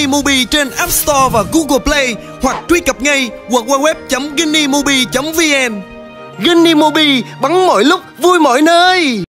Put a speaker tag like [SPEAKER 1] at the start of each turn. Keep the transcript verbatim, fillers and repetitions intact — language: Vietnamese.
[SPEAKER 1] Mobi trên App Store và Google Play, hoặc truy cập ngay w w w chấm ginnymobi chấm vn. Ginny Mobi, bắn mọi lúc, vui mọi nơi.